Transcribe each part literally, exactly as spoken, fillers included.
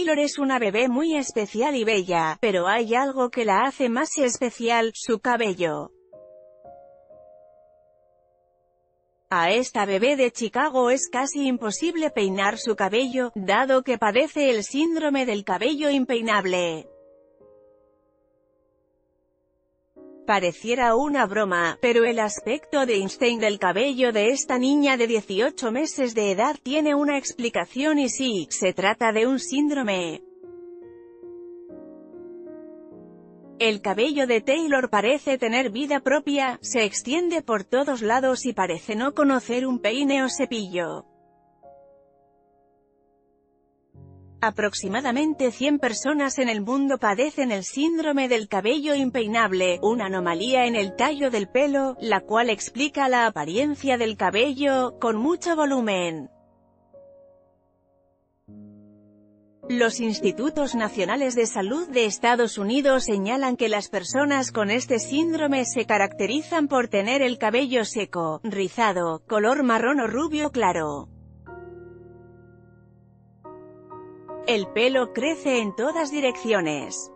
Taylor es una bebé muy especial y bella, pero hay algo que la hace más especial: su cabello. A esta bebé de Chicago es casi imposible peinar su cabello, dado que padece el síndrome del cabello impeinable. Pareciera una broma, pero el aspecto de Einstein del cabello de esta niña de dieciocho meses de edad tiene una explicación, y sí, se trata de un síndrome. El cabello de Taylor parece tener vida propia, se extiende por todos lados y parece no conocer un peine o cepillo. Aproximadamente cien personas en el mundo padecen el síndrome del cabello impeinable, una anomalía en el tallo del pelo, la cual explica la apariencia del cabello, con mucho volumen. Los Institutos Nacionales de Salud de Estados Unidos señalan que las personas con este síndrome se caracterizan por tener el cabello seco, rizado, color marrón o rubio claro. El pelo crece en todas direcciones.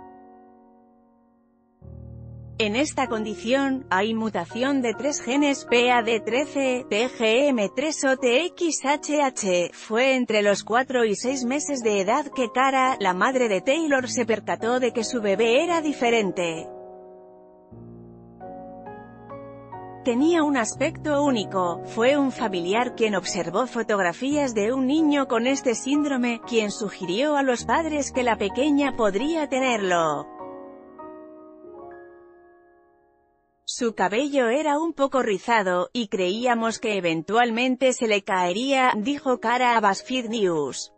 En esta condición, hay mutación de tres genes P A D trece, T G M tres o T X H H. Fue entre los cuatro y seis meses de edad que Cara, la madre de Taylor, se percató de que su bebé era diferente. Tenía un aspecto único. Fue un familiar quien observó fotografías de un niño con este síndrome, quien sugirió a los padres que la pequeña podría tenerlo. Su cabello era un poco rizado, y creíamos que eventualmente se le caería, dijo Cara a BuzzFeed News.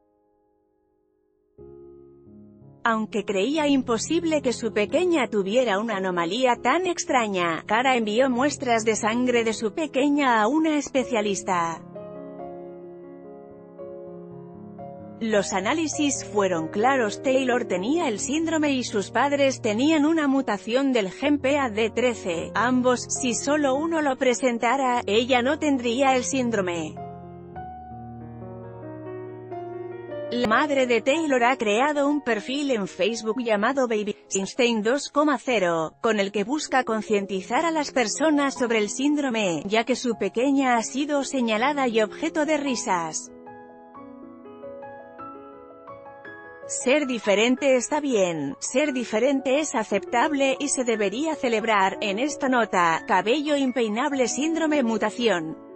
Aunque creía imposible que su pequeña tuviera una anomalía tan extraña, Cara envió muestras de sangre de su pequeña a una especialista. Los análisis fueron claros: Taylor tenía el síndrome y sus padres tenían una mutación del gen P A D trece, ambos. Si solo uno lo presentara, ella no tendría el síndrome. La madre de Taylor ha creado un perfil en Facebook llamado Baby Einstein dos punto cero, con el que busca concientizar a las personas sobre el síndrome, ya que su pequeña ha sido señalada y objeto de risas. Ser diferente está bien, ser diferente es aceptable y se debería celebrar. En esta nota: cabello impeinable síndrome mutación.